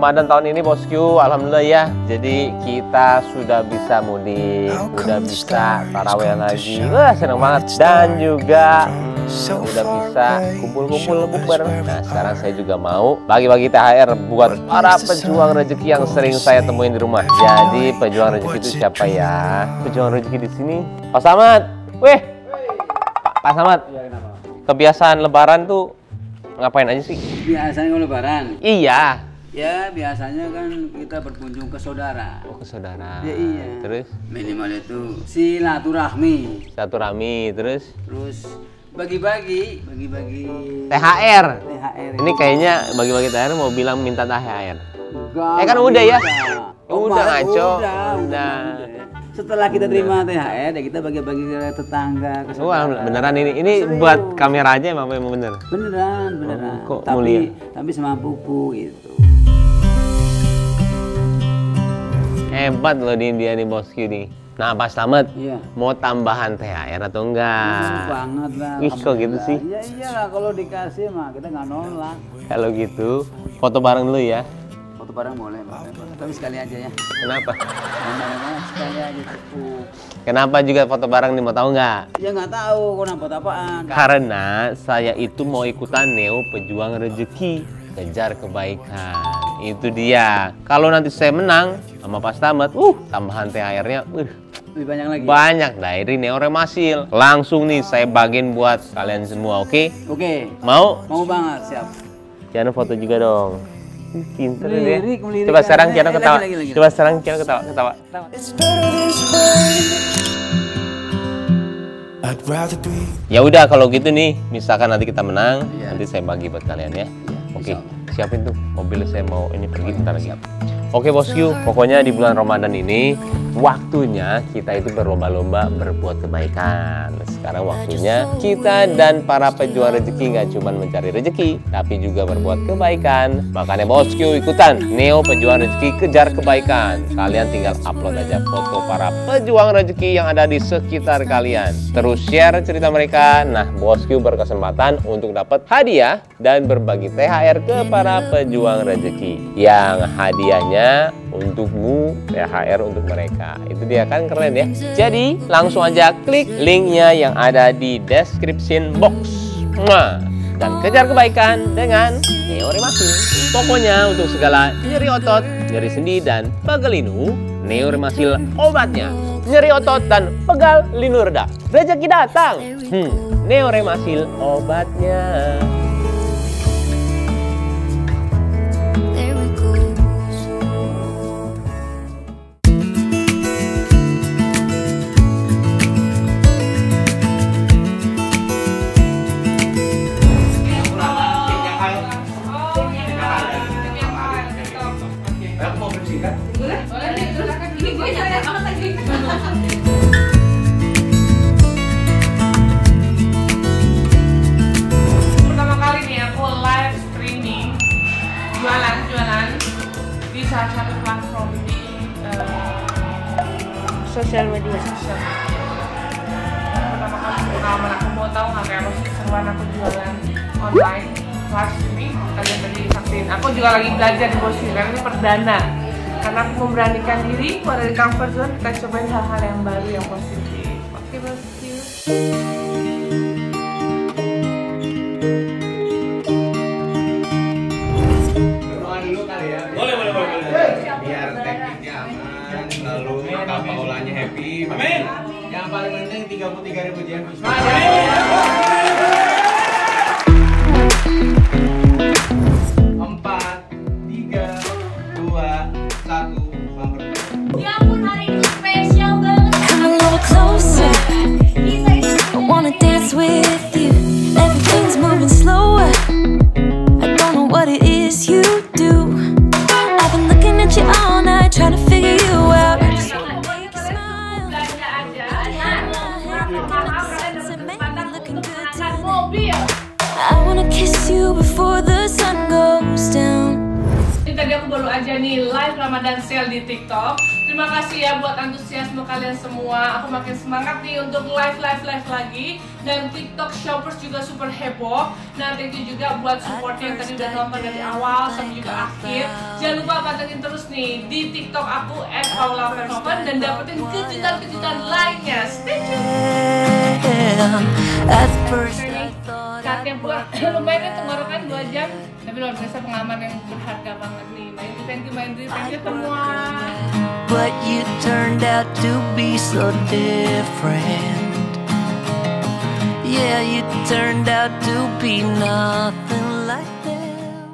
Ramadan tahun ini bosku, alhamdulillah ya. Jadi kita sudah bisa mudik, udah bisa tarawih lagi. Wah, senang banget. Dan juga udah bisa kumpul-kumpul bukber. Nah, sekarang saya juga mau bagi-bagi THR buat para pejuang rezeki yang sering saya temuin di rumah. Jadi pejuang rezeki itu siapa ya? Pejuang rezeki di sini, Pak Samad. Weh, Pak Samad. Kebiasaan Lebaran tuh ngapain aja sih? Biasanya Lebaran? Iya. Ya biasanya kan kita berkunjung ke saudara. Oh, ke saudara. Ya, iya. Terus? Minimal itu silaturahmi. Silaturahmi, terus? Terus bagi-bagi THR. THR. Ini kayaknya bagi-bagi THR mau bilang minta THR. Enggak, Kan udah ya? Udah ngaco. Udah. Setelah kita terima THR, ya kita bagi-bagi ke tetangga, ke Wah, saudara. beneran ini buat kamera aja emang bener? Beneran. Oh, kok mulia? Tapi semampuku gitu. Hebat loh dia nih bosku nih. Nah, Pak Slamet, Iya. mau tambahan THR atau enggak? Banget lah. Ih, kok gitu sih? Ya iyalah, kalau dikasih mah kita nggak nolak. Kalau gitu, foto bareng dulu ya. Foto bareng boleh. Tapi sekali aja ya. Kenapa? Sekali aja cukup. Kenapa juga foto bareng nih, mau tahu nggak? Ya nggak tahu kau nampak apaan. Karena saya itu mau ikutan Neo Pejuang Rezeki, kejar kebaikan. Itu dia. Kalau nanti saya menang sama Pak Slamet, tambahan THR-nya, Lebih banyak lagi. banyak dari Neo Remasil. Langsung nih saya bagiin buat kalian semua, oke? Oke. Mau? Mau banget, siap. Jangan foto juga dong. Pinter dia. Melirik. Coba sekarang Ciano ketawa. Lagi. Coba sekarang Ciano ketawa. Ya udah kalau gitu nih, misalkan nanti kita menang, nanti saya bagi buat kalian ya. Oke, siapin tuh mobil saya mau ini pergi bentar lagi. Oke bosku, pokoknya di bulan Ramadan ini waktunya kita itu berlomba-lomba berbuat kebaikan. Sekarang waktunya kita dan para pejuang rezeki nggak cuma mencari rezeki, tapi juga berbuat kebaikan. Makanya bosku ikutan Neo Pejuang Rezeki Kejar Kebaikan. Kalian tinggal upload aja foto para pejuang rezeki yang ada di sekitar kalian. Terus share cerita mereka. Nah, bosku berkesempatan untuk dapat hadiah dan berbagi THR ke para pejuang rezeki. Yang hadiahnya untukmu, THR untuk mereka. Itu dia kan keren ya. Jadi langsung aja klik linknya yang ada di description box. Dan kejar kebaikan dengan Neo Remasil. Pokoknya untuk segala nyeri otot, nyeri sendi dan pegel linu, Neo Remasil obatnya. Nyeri otot dan pegal linu reda, rezeki datang. Neo Remasil obatnya. Pertama kali nih aku live streaming jualan di salah satu platform di sosial media. Pertama kali pengalaman aku, mau tahu nggak kayak apa sih seruan aku jualan online live streaming. Kalian tadi saksiin. Aku juga lagi belajar di bosku karena ini perdana. Karena aku memberanikan diri keluar dari comfort zone, kita cobain hal-hal yang baru yang positif. Oke bosku. Biar tekniknya aman, lalu kapal olahnya happy. Amin. Yang paling penting 33.000 JM. Ya ampun, hari ini spesial banget. Come a little closer. I wanna dance with you. Everything's moving slower. I don't know what it is you do. I've been looking at you all night, trying to figure you out. Just wanna make you smile. Looking good tonight. I wanna kiss you before the sun goes down. Tadi aku baru aja nih live Ramadan sale di TikTok. Terima kasih ya buat antusiasme kalian semua. Aku makin semangat nih untuk live lagi. Dan TikTok Shoppers juga super heboh. Nah, thank you juga buat supportnya yang tadi udah nonton dari awal sampai juga akhir. Jangan lupa pantengin terus nih di TikTok aku @paulaverhoeven dan dapetin kejutan-kejutan lainnya. Stay tune. Saatnya pulang. Lumayan ya tenggorokan 2 jam. Tapi luar biasa pengalaman yang berharga banget nih. Thank you semua. But you turned out to be so different. Yeah, you turned out to be nothing like them.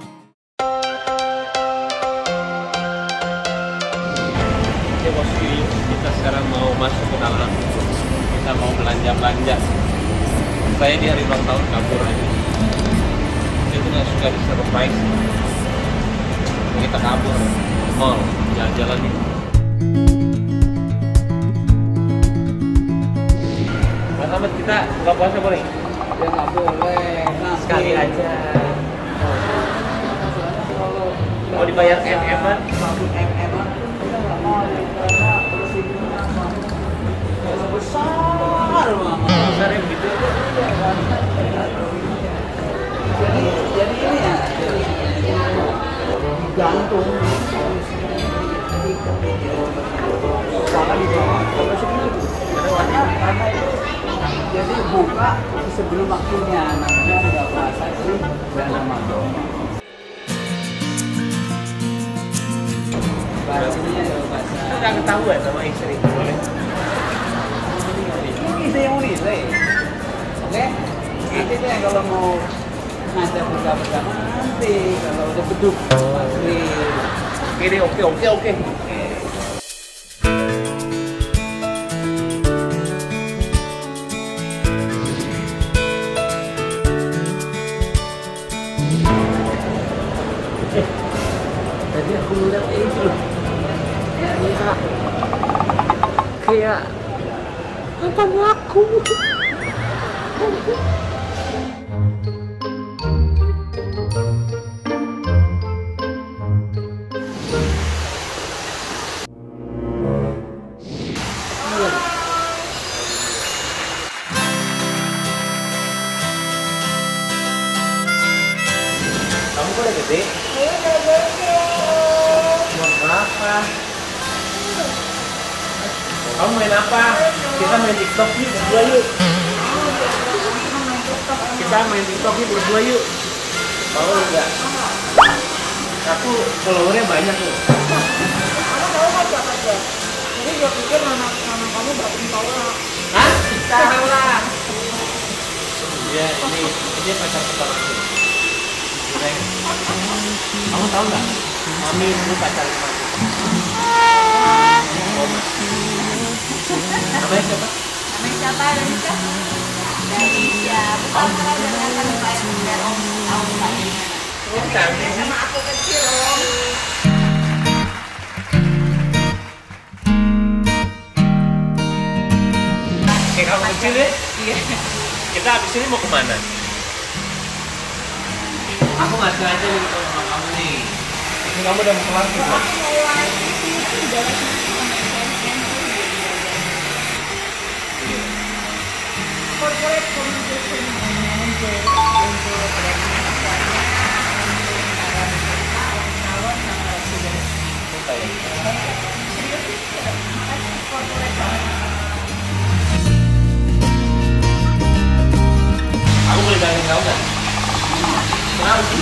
Oke bosku, kita sekarang mau masuk ke dalam. Kita mau belanja. Saya di hari ulang tahun kabur aja. Dia tuh nggak suka di surprise. Kita kabur mall, jalan-jalan nih. Mas Ahmad, kita buka puasa boleh? Ya nggak boleh. Sekali aja. Mau dibayar MM-an? Kita nggak mau karena resikonya apa? Besar banget. Besar ya begitu? Jadi ini ya. Gantung. Salah di bawah. Karena jadi buka sebelum waktunya, namanya nggak puasa itu bulan Ramadan. Bahasanya nggak puasa. Nggak ketahuan sama istri, boleh? Ini istri yang menilai, oke? Nanti deh kalau mau ngajak buka bersama nanti, kalau udah beduk pasti. Oke deh, oke. Tadi aku ngeliat itu loh, kayak apa aku? Kamu kok udah gede? Mau apa? Kamu main apa? Kita main TikTok yuk berdua yuk. Kita main TikTok yuk berdua yuk. Mau enggak? Aku followernya banyak loh. Kamu tahu nggak siapa aja? Jadi gue pikir nama kamu Bapak Paula. Hah? Paula. Iya, ini pacar pertamaku. Kamu tahu nggak? Mami dulu pacar aku. Namanya siapa? Namanya siapa? Dari siapa? Bukan kalau dengan kan kayak om tadi. Oh, cantik. Sama aku kecil om. Kayak kamu kecil ya? Iya. Kita abis ini mau kemana? Aku nggak sengaja nih ketemu sama kamu nih. Ini kamu udah mau kelar sih belum? Corporate Communication Manager untuk Aku boleh tanya kau nggak? Kenapa sih?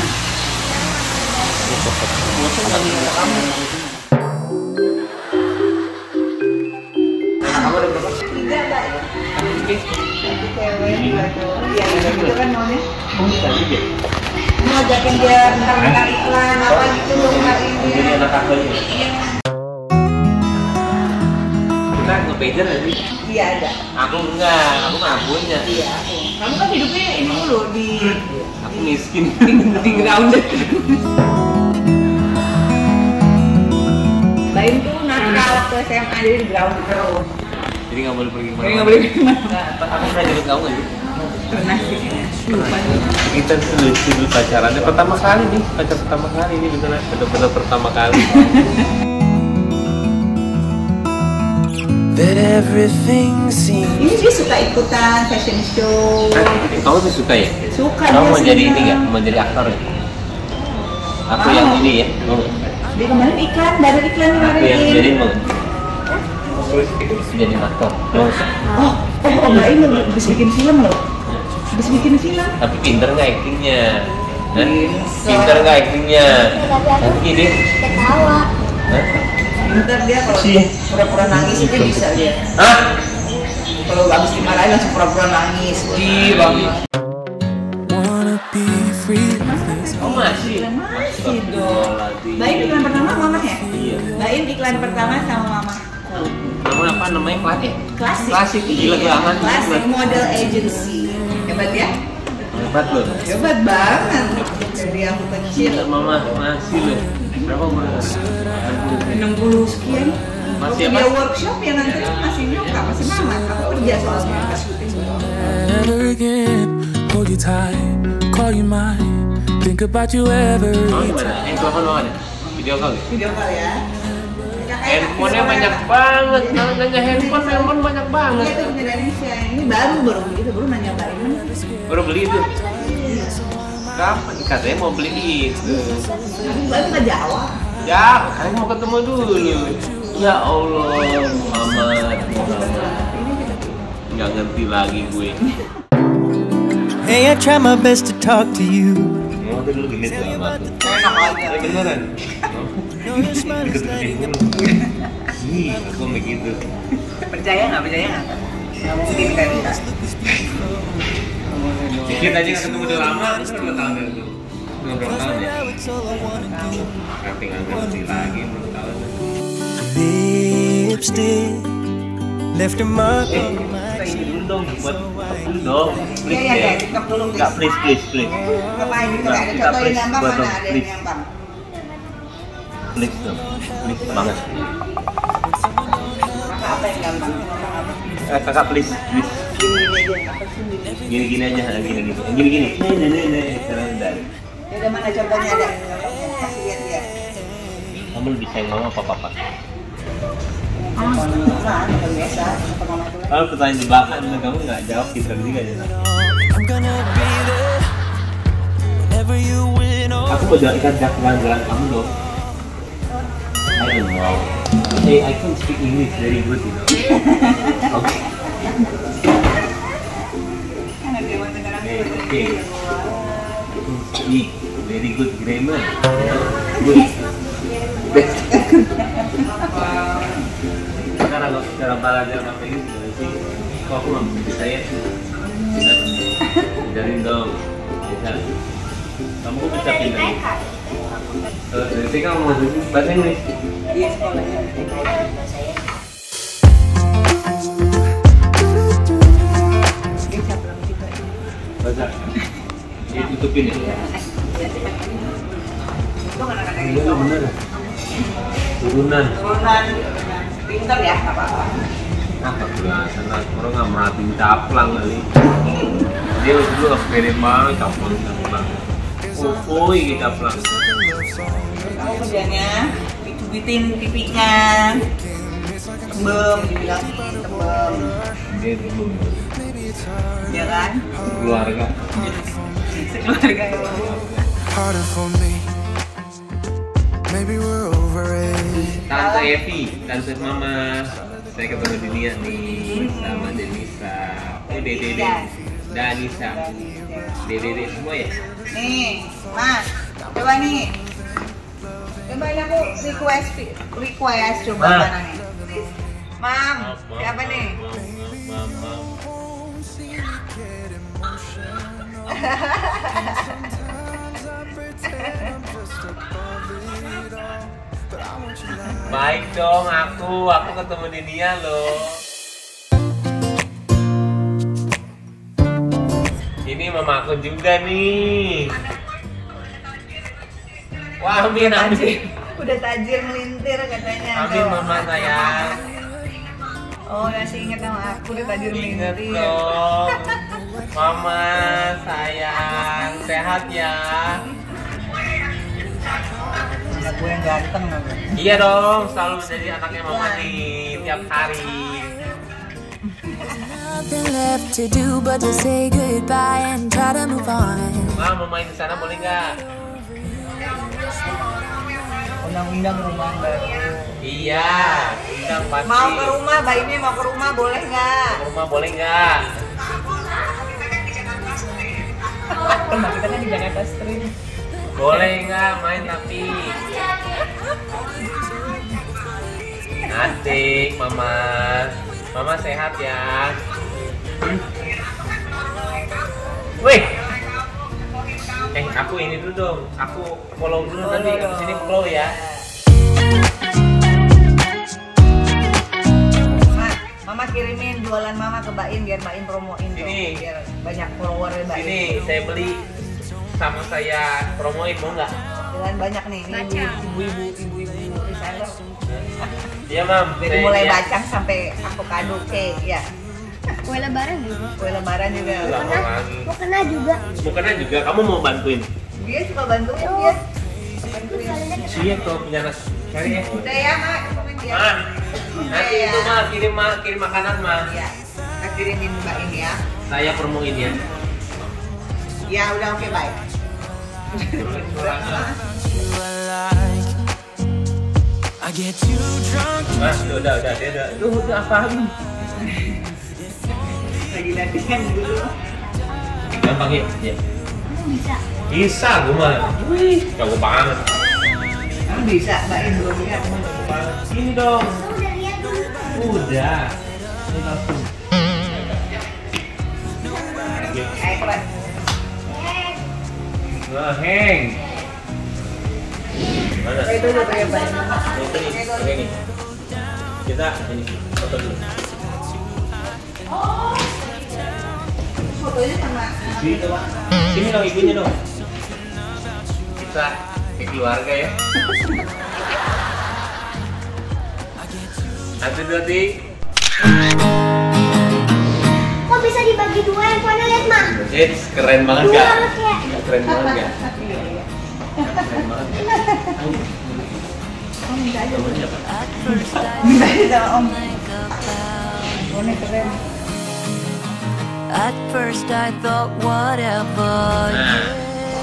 Bosan nggak lihat kamu? Kamu ada berapa? 3 mbak. Oke. Satu cewek, iya itu kan maunya. Kamu cantik ya? Mau ajakin dia bentar-bentar iklan apa gitu dong hari ini. Jadi anak kakaknya. Kita ngepager aja. Iya ada. Aku enggak, aku mah punya. Iya aku. Kamu kan hidupnya ini dulu di Aku miskin. di grounded. Lain tuh nakal waktu SMA jadi di ground terus. Jadi nggak boleh pergi kemana. Jadi nggak boleh kemana. Aku pernah jemput kamu nggak sih? Pernah sih. Lupa nih. Kita tuh lucu dulu pacarannya pertama kali nih, pacar pertama kali ini beneran bener-bener pertama kali. that everything seems. Ini dia suka ikutan fashion show. Kamu tuh suka ya? Suka. Kamu mau dia jadi senang. ini nggak? Mau jadi aktor ya? Aku yang ini ya? Mau nggak? Dia kemarin iklan, baru iklan Aku yang kemarin. jadi mau nggak? Jadi aktor. Mau nggak? Oh, enggak ini bisa bikin film loh. Bisa bikin film. Tapi pinter nggak actingnya? Hah? Pinter nggak actingnya? Nanti dia Ketawa. hah? Bentar dia kalau pura-pura nangis itu bisa dia. Hah? Kalau habis dimarahin langsung pura-pura nangis. Sedih banget. Wanna be free of this. Oh masih? Masih dong. Baim iklan pertama mama ya? Iya. Baim iklan pertama sama mama. Namanya apa? Namanya Klasik? Klasik. Klasik, gila banget. Klasik model agency. Hebat ya? Hebat loh. Hebat banget. Dari aku kecil. Gila mama, masih loh. Berapa umur? 60 sekian. Masih Waktu apa? dia workshop ya nanti masih nyokap, masih mama. Aku kerja soalnya pas syuting. Never again. Hold you tight, call you mine. Think about you every Oh gimana? Telepon mau ada? Video call ya? Video call ya. Handphonenya banyak banget. Kalau nanya handphone banyak banget. Iya itu punya Indonesia. Ini baru begitu, baru nanya Baim. Baru beli itu. Kapan? Katanya mau beli itu. Baim nggak jawab. Ya, kalian mau ketemu dulu. Ya Allah, Muhammad. Nggak ngerti lagi gue. Hey, I try my best to talk to you. Mau tuh dulu genit sama aku. Enak aja. Beneran? No, your smile is letting me Ih, aku begitu. Percaya nggak? Percaya nggak? Nggak mungkin kan kita. Dikit aja nggak ketemu udah lama, terus 2 tahun itu. Berapa tahun ya? Ngerti nggak ngerti lagi, berapa tahun. lipstick left a mark on my Dulu dong, buat dulu dong. Iya iya iya, TikTok dulu please. Nggak, please. Ngapain gitu? Nggak, Ada kita contohin please, nyambang buat mana? dong, Ada yang please. nyambang. Please dong, please banget. Maka apa yang gampang? Kakak please. Gini-gini aja, gini-gini. Nih. Ya udah mana contohnya ada? Kasih lihat dia. Kamu lebih sayang mama apa papa? Nah, bukan biasa. Apa mama itu? Kalau pertanyaan di belakang, kamu nggak jawab gitu juga aja. I'm gonna be there whenever you win or Aku mau jalan jalan kamu dong. I don't know. Hey, I can speak English very good, you know. Okay. Okay. Speak very good grammar. Good. Best. Sekarang kalau cara belajar bahasa Inggris gimana sih? Kok aku nggak bisa ya? Ajarin dong. Bisa. Kamu kok bisa pindah? Dari TK kamu mau bahasa Inggris? Iya sekolahnya. Bahasa. Ditutupin ya? Itu anak-anak Iya itu. bener. Turunan. Turunan pinter ya, nggak apa-apa. Apa biasa lah, orang nggak merhatiin caplang kali. Dia dulu nggak pede banget caplang. Oi caplang. Kamu kerjanya dicubitin pipinya, tembem, dibilang tembem, Dia dulu ya kan? keluarga. Sekeluarga ya. harder for me. Maybe we're over it. Tante Evi, tante mama. Saya ketemu Dinia nih sama Denisa. Oh Dede, Danisa, Dede semua ya. Nih, Mas, coba nih. Coba ini aku request coba Ma. mana nih. Mam, siapa nih? Mama. Baik dong aku ketemu Dinia loh. Ini mama aku juga nih. Wah, amin. Udah tajir melintir katanya. Amin Tuh. mama sayang. Oh, masih inget sama aku udah tajir Ingat melintir. dong. Mama sayang, sehat ya. Anak gue yang ganteng namanya. Iya dong, selalu menjadi anaknya mama nih. tiap hari. Nothing left to do but to say goodbye and try to move on. Ma, mau main di sana boleh nggak? Undang-undang rumah baru. Iya, undang pasti. Mau ke rumah, Mbak Imi mau ke rumah boleh nggak? Ke rumah boleh nggak? Rumah kita kan di Jakarta Street. Boleh nggak main tapi? Asik, Mama. Mama sehat ya. Wih. Aku ini dulu dong. Aku follow dulu nanti ke sini follow ya. Mama kirimin jualan Mama ke Mbak In biar Mbak In promoin dong. Sini. Biar banyak followernya Mbak In. Sini saya beli sama saya promoin mau nggak? Dengan banyak nih, ini ibu-ibu reseller. Iya, Mam. Dari mulai bacang sampai avocado cake ya. Kue lebaran juga. Kue lebaran juga. Mau kena juga. Bukannya juga kamu mau bantuin? Dia suka bantuin dia. Bantuin. Iya tuh punya nasi. Cari ya. Udah ya, Mak. Komen dia. Ma, nanti itu kirim makanan Ma. Iya. Kita kirimin Mbak In ya. Saya promoin ya. Ya udah oke bye. I get too drunk. Mas, udah dia udah paham. Lagi latihan dulu. Gampang ya? Iya. Bisa. Bisa gue mah. Wih, jago banget. Kamu bisa Mbak In belum lihat. Sini dong. Kamu udah lihat belum? Udah. Ini langsung. Keren. Ngeheng. Mana? Itu udah kayak Mbak In. Ini. Kita ini foto dulu. Fotonya sama. Sini dong ibunya dong. Kita kayak keluarga ya. Hati-hati. Kok bisa dibagi dua handphonenya, lihat mah? Keren banget Dua gak? kayak. Keren banget gak? Keren banget. Minta aja sama Om. Boneka keren. At first I thought whatever. Nah.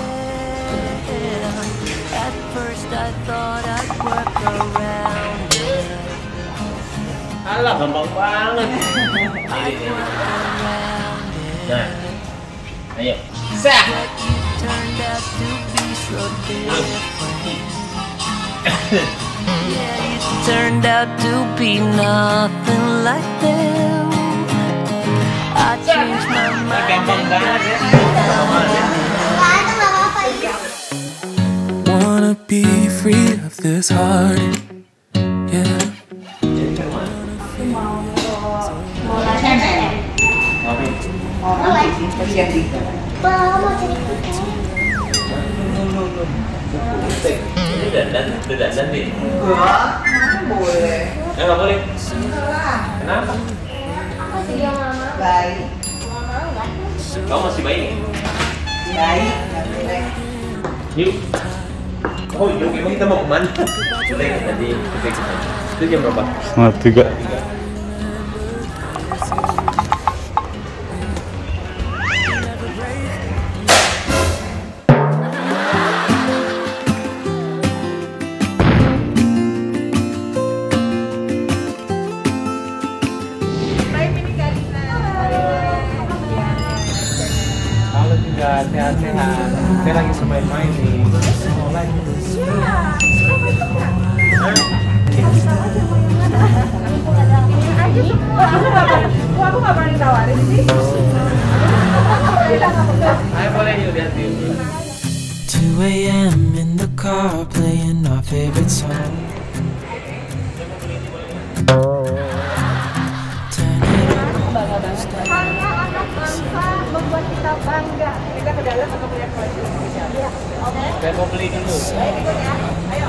At first I thought I'd work around it. Alah, gampang banget. Nah, ayo. Sah. Turned out to be so different. Yeah, it turned out to be nothing like them. I changed my mind. Gampang banget ya. Nggak ada, nggak apa-apa ini. Wanna be free of this heart. Yeah. Mau latihan CM. Mau lagi. Kerja di. Mau cari kucing. Ini dandan nih. Boleh. Nggak boleh. Kenapa? Apa sih yang mama? Baik. Mama enggak. Kamu masih bayi nih? Baik. Nggak boleh. Yuk. Oh yuk, emang kita mau kemana? Kita tadi itu jam berapa? 2:30. Kalau juga sehat-sehat, saya lagi main-main nih. Online. Aku nggak pernah ditawarin sih. Ayo boleh yuk lihat yuk. 2 a.m. in the car playing our favorite song. Hanya anak bangsa membuat kita bangga. Kita ke dalam atau melihat baju Indonesia. Oke. Saya mau beli dulu. Baik, ikut ya. Ayo.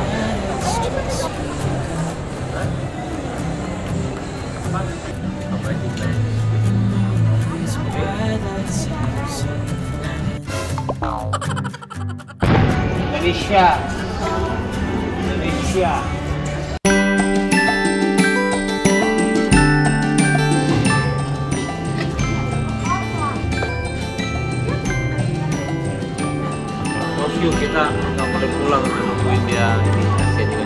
Indonesia. Indonesia. pulang, nungguin dia ini kasihan juga